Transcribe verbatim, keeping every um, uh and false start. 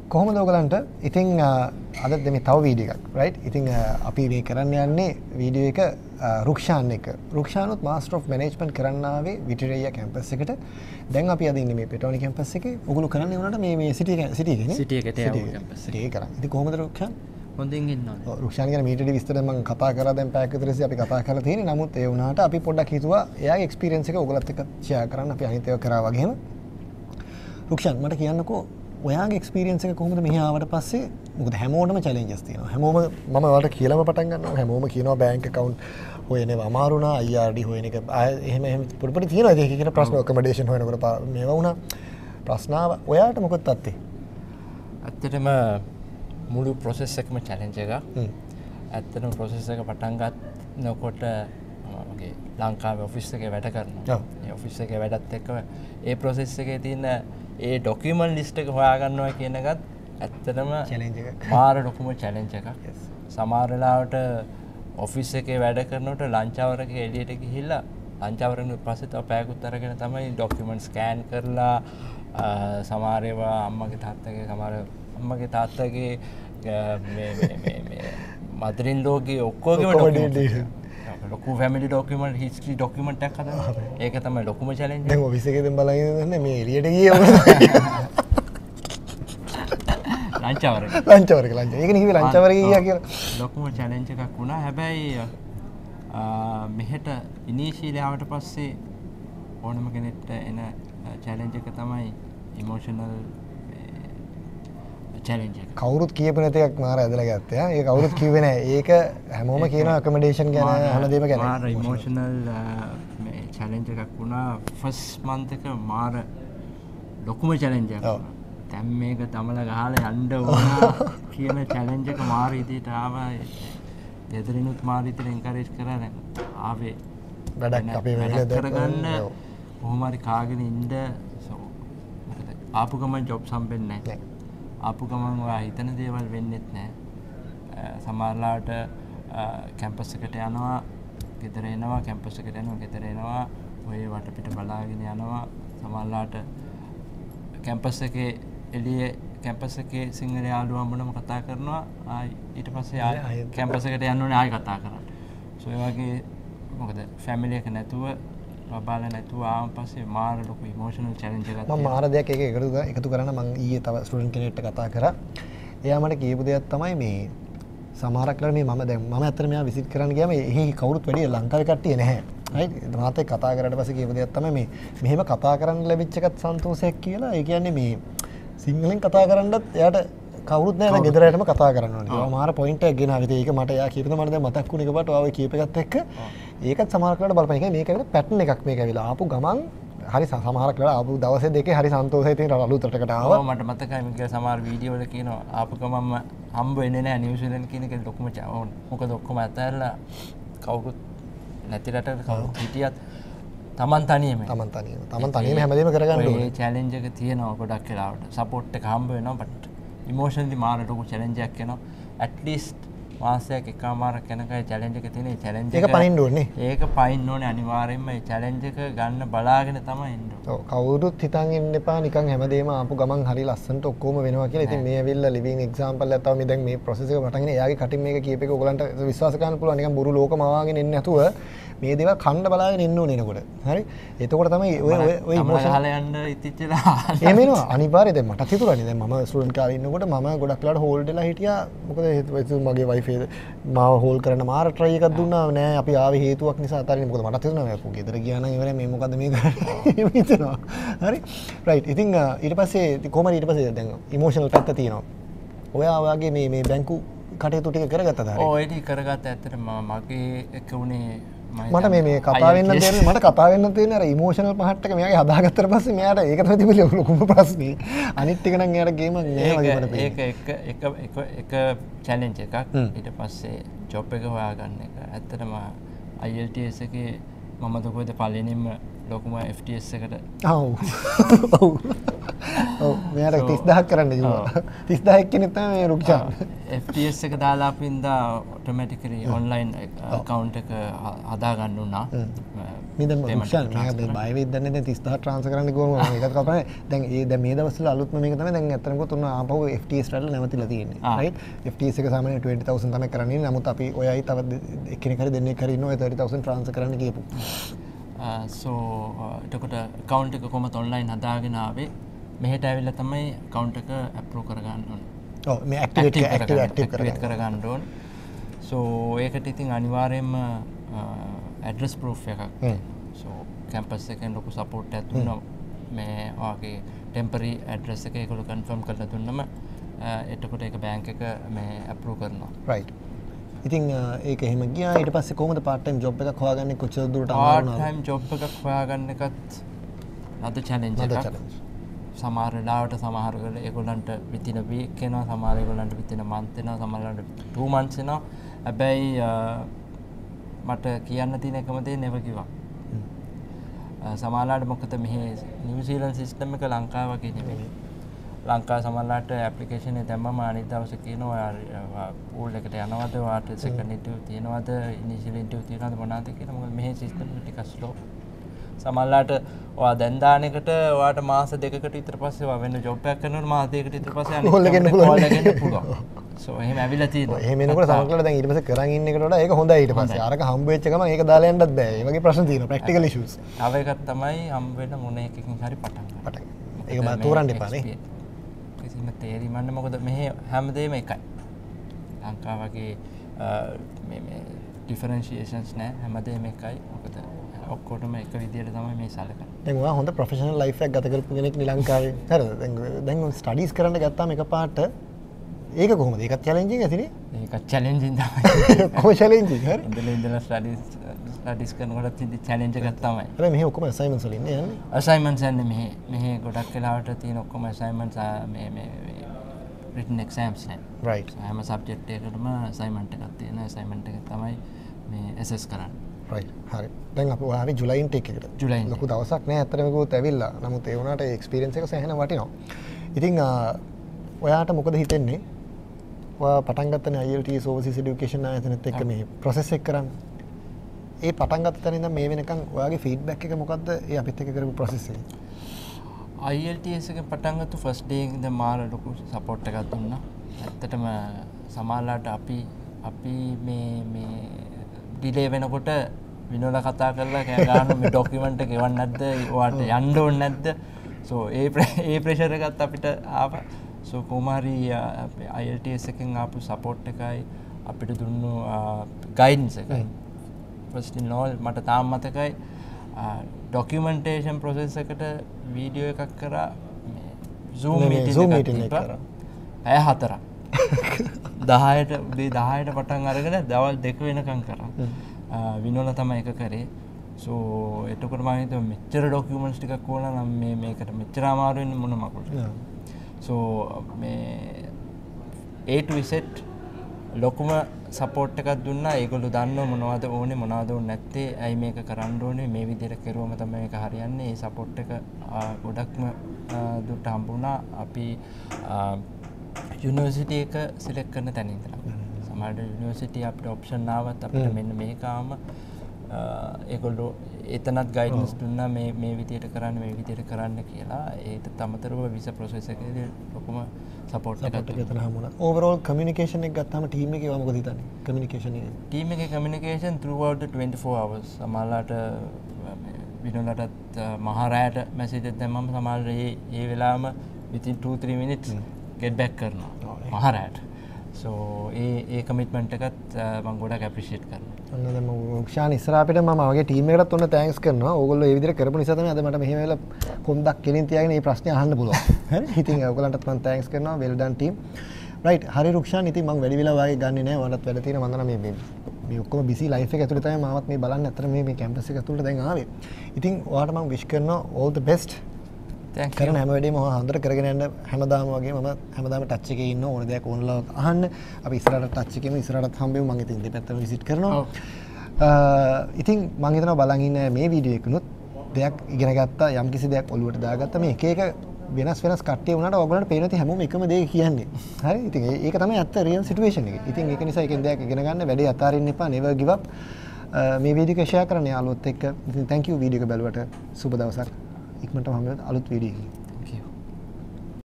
කොහොමද ඔයගලන්ට ඉතින් අද මේ තව වීඩියෝ එකක් රයිට් ඉතින් අපි මේ කරන්න යන්නේ වීඩියෝ එක රුක්ෂාන් එක රුක්ෂානුත් මාස්ටර් ඔෆ් මැනේජ්මන්ට් කරන්න ආවේ වික්ටෝරියා කැම්පස් එකට දැන් අපි අද ඉන්නේ මේ පෙටෝනි කැම්පස් එකේ ඔයගොල්ලෝ කරන්නේ උනට මේ මේ සිටි සිටි එකනේ සිටි එකට යවු කැම්පස් එකේ කරන්නේ ඉතින් කොහොමද රුක්ෂාන් හොඳින් ඉන්නවා ඔව් රුක්ෂාන් ගැන මීටරි විස්තර මම කතා කරලා දැන් පැයක් විතර ඉස්සෙල්ලා අපි කතා කරලා තියෙන්නේ නමුත් ඒ වුණාට අපි පොඩ්ඩක් හිතුවා එයාගේ එක්ස්පීරියන්ස් එක ඔයගලත් එක්ක ෂෙයා කරන්න අපි අනිත් ඒවා කරා වගේම රුක්ෂාන් මට කියන්නකෝ ඔයාගේ එක්ස්පීරියන්ස් එක කොහොමද මෙහි ආවට පස්සේ මොකද හැමෝටම චැලෙන්ජස් තියෙනවා හැමෝම මම ඔයාලට කියලාම පටන් ගන්නවා හැමෝම කියනවා බැංක් account හොයන්නේ අමාරු නා I R D හොයන එක එහෙම එහෙම පොඩි පොඩි තියෙනවා ඒක කියන ප්‍රශ්න accommodation හොයනකොට මේවා වුණා ප්‍රශ්නාව ඔයාට මොකද තත්ත්වය ඇත්තටම මුළු process එකම challenge එකක් ඇත්තටම process එක පටන් ගන්නකොට මගේ ලංකාවේ office එකේ වැඩ කරනවා ඒ office එකේ වැඩත් එක්ක ඒ process එකේ තියෙන ඒ document list එක හොයාගන්නවා කියන එකත් ඇත්තටම challenge එකක්. මාර ලොකුම challenge එකක්. සමහර වෙලාවට office එකේ වැඩ කරනකොට lunch hour එකේ එළියට ගිහිල්ලා lunch hour එකෙන් පස්සේ තව පැයකුත් අරගෙන තමයි document scan කරලා සමහර ඒවා අම්මගේ තාත්තගේ සමහර අම්මගේ තාත්තගේ මේ මේ මේ මේ මදරින් ලෝගේ ඔක්කොගේම document ලොකු family document history document එකක් හදනවා. ඒක තමයි ලොකුම challenge එක. දැන් office එකේ දැන් බලන් ඉන්නේ මේ එළියට ගියේ lunch hour එක. lunch hour එක lunch. ඒකනේ කිව්වේ lunch hour එක ගියා කියලා. ලොකුම challenge එකක් වුණා. හැබැයි මෙහෙට initially ආවට පස්සේ ඕනම කෙනෙක්ට එන challenge එක තමයි emotional challenge එක. කවුරුත් කියපු නැති එකක් මාර ඇදලා ගත්තා. ඒක කවුරුත් කිව්වේ නැහැ. ඒක හැමෝම කියන accommodation ගැන අහන දේම ගැන. මාර emotional මේ challenge එකක් වුණා. first month එක මාර ලොකුම challenge එකක්. දැන් මේක තමල ගහලා යන්න ඕන කියන challenge එක මාර ඉදිරියට ආවා. ගෙදරිනුත් මාර ඉදිරියට encourage කරා දැන් ආවේ වැඩක් අපේ වැඩ කරගන්න කොහොම හරි කාගෙන ඉන්න ආපු ගමන් jobs හම්බෙන්නේ නැහැ. ආපු ගමන් ඔයා හිතන දේවල් වෙන්නෙත් නැහැ. සමහරලාට කැම්පස් එකට යනවා, ගෙදර එනවා, කැම්පස් එකට යනවා, ගෙදර එනවා, ඔය වටපිට බලාගෙන යනවා. සමහරලාට කැම්පස් එකේ එළියේ කැම්පස් එකේ සිංහල යාළුවා හම්බුනම කතා කරනවා. ආයි ඊට පස්සේ ආයි කැම්පස් එකට යන්න ඕනේ ආයි කතා කරන්න. සෝ ඒ වගේ මොකද ෆැමිලි එක නැතුව බබාලා නැතුව ආවන් පස්සේ මාර ලොකු ඉමෝෂනල් චැලෙන්ජ් එකක් මම මාර දෙයක් එක එකතු එකතු කරන්න මම ඊයේ තව ස්ටුඩන්ට් කෙනෙක්ට කතා කරා. එයා මට කියපු දෙයක් තමයි මේ සමහරක් වෙලාවට මේ මම දැන් මම ඇත්තට මෙයා විසිට් කරන්න ගියාම එහි කවුරුත් වැඩි ලංකාවේ කට්ටිය නැහැ. රයිට් මාත් එක්ක කතා කරාට පස්සේ කියපු දෙයක් තමයි මේ මෙහෙම කතා කරන්න ලැබිච්ච එකත් සන්තෝෂයක් කියලා. ඒ කියන්නේ මේ සිංහලෙන් කතා කරන්නත් එයාට කවුරුත් නැහැ ගෙදර යටම කතා කරන්න ඕනේ. ඒක මාර පොයින්ට් එකක් ගෙනාවේ. ඒක මට එයා කියපද මට දැන් මතක් වුණ එකපාරට ඔය කීප එකත් එක්ක ඒකත් සමහරක් වෙලාවට බලපන්. ඒක මේක ඇවිල්ලා පැටර්න් එකක් මේක ඇවිල්ලා ආපු ගමන් හරි සමහරක් වෙලාවට ආපු දවසේ දෙකේ හරි සන්තෝෂයි තියෙන අලුත් රටකට ආවා. ඔව් මට මතකයි මේක සමහර වීඩියෝ වල කියනවා ආපු ගමන්ම හම්බ වෙන්නේ නැහැ නිව්සීලන්ත කියන එක ලොකුම ඕන. මොකද ඔක්කොම අතහැරලා කවුරුත් නැති රටක කවුරුත් හිටියත් තමන් තනියම තමන් තනියම තමන් තනියම හැමදේම කරගන්න ඕනේ. ඒ චැලෙන්ජ් එක තියෙනවා ගොඩක් වෙලාවට. සපෝට් එක හම්බ වෙනවා බට් emotionally මාර ලොකු challenge එකක් එනවා. at least මාසයක් එකමාරක් යනකම් challenge එක තියෙන. ඒ challenge එක ඒක පනින්න ඕනේ. ඒක පනින්න ඕනේ අනිවාර්යෙන්ම. ඒ challenge එක ගන්න බලාගෙන තමයි එන්න ඕනේ. ඔව් කවුරුත් හිතන් ඉන්න එපා නිකන් හැමදේම ආපු ගමන් හරි ලස්සනට ඔක්කොම වෙනවා කියලා. ඉතින් මේ ඇවිල්ලා living example එකක් තමයි මේ දැන් මේ process එක පටන් ගෙන එයාගේ කටින් මේක කීප එක ඔයගලන්ට විශ්වාස කරන්න පුළුවන්. නිකන් බොරු ලෝකම ආවාගෙන එන්නේ නැතුව මේ දේවල් කන්න බලාගෙන ඉන්න ඕනේ එනකොට. හරි? එතකොට තමයි ඔය ඔය ඔය ඉමෝෂන් ගහලා යන්න ඉතිච්චලා. එහෙම එනවා. අනිවාර්යයෙන් දැන් මටත් හිතුණානේ. දැන් මම ස්ටුඩන්ට් කාලේ ඉන්නකොට මම ගොඩක් වෙලාවට හෝල්ඩ් වෙලා හිටියා. මොකද මගේ වයිෆ් මාව හෝල් කරන්න මාර try එකක් දුන්නා නෑ අපි ආවේ හේතුවක් නිසා අතාරින්න මොකද මටත් හිතුණා මම ගෙදර ගියා නම් ඉවරයි මේ මොකද්ද මේ කරන්නේ හිතනවා හරි රයිට් ඉතින් ඊට පස්සේ කොහමද ඊට පස්සේ දැන් ඉමෝෂනල් පැත්ත තියෙනවා ඔයා වගේ මේ මේ බැංකු කටයුතු ටික කරගත්තද හරි ඔව් ඒක කරගත්ත ඇත්තටම මගේ එක උනේ මට මේ මේ කතා වෙන්න තේරෙන්නේ මට කතා වෙන්න තේරෙන්නේ අර ඉමෝෂනල් පහට් එක මෙයාගේ හදාගත්තට පස්සේ මෙයාට ඒක තමයි තිබුණේ ලොකුම ප්‍රශ්නේ අනිත් ටික නම් එයාට ගේමක් නෑ වගේ මට පේනවා ඒක එක එක එක එක චැලෙන්ජ් එකක් ඊට පස්සේ ජොබ් එක හොයාගන්න එක ඇත්තටම I E L T S එකේ මම දකොයිද පළවෙනිම ලොකුම F T S එකට ඔව් ඔව් ඔව් මෙයාට තිස් දහයක් කරන්න කිව්වා තිස් දහයක් කෙනෙක් තමයි මේ රුක්ෂාන් F T S එක දාලා අපින්දා ඔටෝමැටිකලි ඔන්ලයින් account එක හදා ගන්න උනා මේ දැන් රුක්ෂාන් මේක බය වෙද්ද දන්නේ දැන් තිස් හදාර ට්‍රාන්ස්ෆර් කරන්න ගිහම මම ඒකත් කල්පනා දැන් ඒ දැන් මේ දවස්වල අලුත්ම මේක තමයි දැන් ඇත්තටම කොත් උන ආපහු F T S රටල නැවතිලා තියෙන්නේ රයිට් F T S එක සාමාන්‍යයෙන් twenty thousand තමයි කරන්නේ නමුත් අපි ඔයයි තව එක්කෙනෙක් හරි දෙන්නෙක් හරි ඉන්නවා thirty thousand ට්‍රාන්ස්ෆර් කරන්න කියපු සෝ එතකොට account එක කොහොමද online හදාගෙන ආවේ මෙහෙට ඇවිල්ලා තමයි account එක approve කරගන්න ඕනේ ඔව් මේ activate active active කරගන්න ඕනේ සෝ ඒකට ඉතින් අනිවාර්යයෙන්ම address proof එකක් so campus එකෙන් ලොකු support එකක් දුන්නා මේ වාගේ temporary address එක ඒගොල්ලෝ confirm කරලා දුන්නම එතකොට ඒක bank එක මේ approve කරනවා right ඉතින් ඒක එහෙම ගියා ඊට පස්සේ කොහොමද part time job එකක් හොයාගන්නේ කොච්චර දුරට අමාරු part time job එකක් හොයාගන්න එකත් අද challenge එකක් සමහර වෙලාවට සමහර වෙලාවට ඒගොල්ලන්ට within a week එනවා සමහර ඒගොල්ලන්ට within a month එනවා සමහරවිට two months එනවා හැබැයි මට කියන්න තියෙන එකම දේ never give up සමහරවිට මොකද මෙහි නිව්සීලන්ත සිස්ටම් එක ලංකාව වගේ නෙමෙයි ලංකාව සමහරවිට ඇප්ලිකේෂන් එක දැම්මම අනිත් දවසේ කියනවා පූල් එකට යනවද ඔයාට සෙකන්ඩ් ඉන්ටර්විව් තියෙනවද ඉනිෂියල් ඉන්ටර්විව් තියෙනවද මොනවද කියලා මොකද මෙහි සිස්ටම් එක ටිකක් ස්ලෝ සමහරවිට ඔයා දැන් දාන එකට ඔයාට මාස දෙකකට විතර පස්සේ ඔයා වෙන ජොබ් එකක් කරනකොට මාස දෙකකට විතර පස්සේ අනිත් කෝල් එකෙන් පුළුවන් සෝ එහෙම ඇවිල්ලා තියෙනවා එහෙම එනකොට සමහරවිට දැන් ඊට පස්සේ කරන් ඉන්න එකට වඩා ඒක හොඳයි ඊට පස්සේ අරක හම්බ වෙච්ච ගමන් ඒක දාලා යන්නත් බෑ ඒ වගේ ප්‍රශ්න තියෙනවා ප්‍රැක්ටිකල් ඉෂුස් තව එකක් තමයි හම්බ වෙන මොන එකකින් හරි පටන් ගන්න පටන් ඒක බා තෝරන්න එපා නේ කිසිම තේරිමක් නැහැ මොකද මෙහි හැමදේම එකයි ලංකාව වගේ මේ මේ ඩිෆරන්ෂියේෂන්ස් නැහැ හැමදේම එකයි මොකද ඔක්කොටම එක විදියට තමයි මේ සැලකන්නේ දැන් ඔයා හොඳ ප්‍රොෆෙෂනල් ලයිෆ් එකක් ගත කරපු කෙනෙක් නේ ලංකාවේ හරිද දැන් දැන් ස්ටඩීස් කරන්න ගත්තාම එකපාරට ඒක කොහොමද ඒකත් චැලෙන්ජින් ඇතිනේ ඒකත් චැලෙන්ජින් තමයි කොහොම චැලෙන්ජින් හරි ඉඳලා ඉඳලා ස්ටඩීස් ස්ටඩීස් කරනකොට තියෙන චැලෙන්ජ් එකක් තමයි හැබැයි මෙහි ඔක්කොම අසයින්මන්ට්ස් වලින් නේ යන්නේ අසයින්මන්ට්ස් යන්නේ මෙහි මෙහි ගොඩක් වෙලාවට තියෙන ඔක්කොම අසයින්මන්ට්ස් මේ මේ written exams නේ right හැම සබ්ජෙක්ට් එකකටම අසයින්මන්ට් එකක් තියෙනවා අසයින්මන්ට් එක තමයි මේ assess කරන්නේ right හරි දැන් අපි ආවේ ජුලයි ඉන්ටේක් එකට ජුලයි ලොකු දවසක් නෑ ඇත්තටම කිව්වොත් ඇවිල්ලා නමුත් ඒ වුණාට එක්ස්පීරියන්ස් එක සෑහෙන වටිනවා ඉතින් ඔයාට මොකද හිතෙන්නේ ඔයා පටන් ගත්තනේ I L T S overseas education ආයතනෙත් එක්ක මේ process එක කරන්න ඒ පටන් ගත්ත තැන ඉඳන් මේ වෙනකන් ඔයාගේ feedback එක මොකද්ද ඒ අපිත් එක්ක කරපු process එක I L T S එක පටන් ගත්ත first day ඉඳන් මාර ලොකු support එකක් දුන්නා ඇත්තටම සමහරලාට අපි අපි මේ මේ ඩිලේ වෙනකොට විනෝද කතා කරලා කෑ ගන්න මේ ડોකියුමන්ට් එක එවන්න නැද්ද ඔයාට යන්න ඕනේ නැද්ද සෝ ඒ ඒ ප්‍රෙෂර් එකත් අපිට ආවා සෝ කොමාරි I L T S එකෙන් ආපු සපෝට් එකයි අපිට දුන්නු ගයිඩන්ස් එකයි ෆස්ට් ඉන් ඕල් මට තාම මතකයි ඩොකියුමන්ටේෂන් ප්‍රොසෙස් එකට වීඩියෝ එකක් කරා මේ Zoom මීටින් එකක් කරා පැය හතරක් දහයට උදේ දහයට පටන් අරගෙන දවල් දෙක වෙනකම් කරා විනෝල තමයි එක කරේ සෝ එතකොට මම හිතුවා මෙච්චර ඩොකියුමන්ට්ස් ටිකක් ඕන නම් මේ මේකට මෙච්චර අමාරු වෙන්නේ මොන මකුලද සෝ මේ A to Z ලොකුම සපෝට් එකක් දුන්නා ඒගොල්ලෝ දන්නවා මොනවද ඕනේ මොනවද ඕනේ නැත්තේ ඇයි මේක කරන්න ඕනේ මේ විදිහට කරුවම තමයි මේක හරියන්නේ ඒ සපෝට් එක ගොඩක්ම දුරට හම්බුණා අපි යුනිවර්සිටි එක සිලෙක්ට් කරන තැන ඉඳලා සමහර යුනිවර්සිටි අපිට ඔප්ෂන් ආවත් අපිට මෙන්න මේකාම ඒගොල්ලෝ එතනත් ගයිඩන්ස් දුන්නා මේ මේ විදිහට කරන්න මේ විදිහට කරන්න කියලා ඒකට අමතරව විසා ප්‍රොසෙස් එකේදී ලොකුම සපෝට් එකක් එතන හම්බුණා ඕවරෝල් කමියුනිකේෂන් එක ගත්තාම ටීම් එකේ මොකද හිතන්නේ කමියුනිකේෂන් එක ටීම් එකේ communication throughout the twenty-four hours සමහරලාට විනෝලටත් මහරායට මැසේජ් එකක් දැම්මම සමහරට ඒ ඒ වෙලාවම within two three minutes get back කරනවා මහරායට so ඒ ඒ කමිට්මන්ට් එකත් මම ගොඩක් ඇප්‍රීෂিয়েට් කරනවා අන්න දැන් රුක්ෂාන් ඉස්සරහ අපිට මම වගේ ටීම් එකටත් ඔන්න තෑන්ක්ස් කරනවා ඕගොල්ලෝ මේ විදිහට කරපු නිසා තමයි අද මට මෙහෙම වෙලා කොන්දක් කෙලින් තියාගෙන මේ ප්‍රශ්නේ අහන්න පුළුවන් හරි ඉතින් ඕගොල්ලන්ටත් මම තෑන්ක්ස් කරනවා well done team right හරි රුක්ෂාන් ඉතින් මම වැඩි වෙලා වාගේ ගන්නෙ නෑ වලත් වැඩ තියෙන මම දන්නා මේ මේ ඔක්කොම බිසි ලයිෆ් එක ඇතුලේ තමයි මාවත් මේ බලන්න අතර මේ මේ කැම්පස් එක ඇතුලේ දැන් ආවේ ඉතින් ඔයාලට මම විශ් කරනවා all the best කරන හැම වෙලේම හොඳට කරගෙන යන්න හැමදාම වගේ මම හැමදාම ටච් එකේ ඉන්න ඕන දෙයක් ඕනලා අහන්න අපි ඉස්සරහට ටච් එකේම ඉස්සරහට හම්බෙමු මම ඉතින් දෙපැත්තම විසිට් කරනවා ඉතින් මම හිතනවා බලන් ඉන්න මේ වීඩියෝ එකනොත් දෙයක් ඉගෙන ගත්තා යම් කිසි දෙයක් ඔලුවට දාගත්තා මේ එක එක වෙනස් වෙනස් කට්ටිය වුණාට ඔයගොල්ලන්ට පේන නැති හැමෝම එකම දේ කියන්නේ හරි ඉතින් ඒක තමයි ඇත්ත රියල් සිටුේෂන් එක ඉතින් ඒක නිසා එකෙන් දෙයක් ඉගෙන ගන්න වැඩේ අතාරින්න එපා never give up මේ වීඩියෝ එක ෂෙයා කරන්න යාළුවොත් එක්ක. ඉතින් thank you වීඩියෝ එක බැලුවට. සුබ දවසක්. ඉක්මනටම හම්බ වෙමු අලුත් වීඩියෝ එකකින්.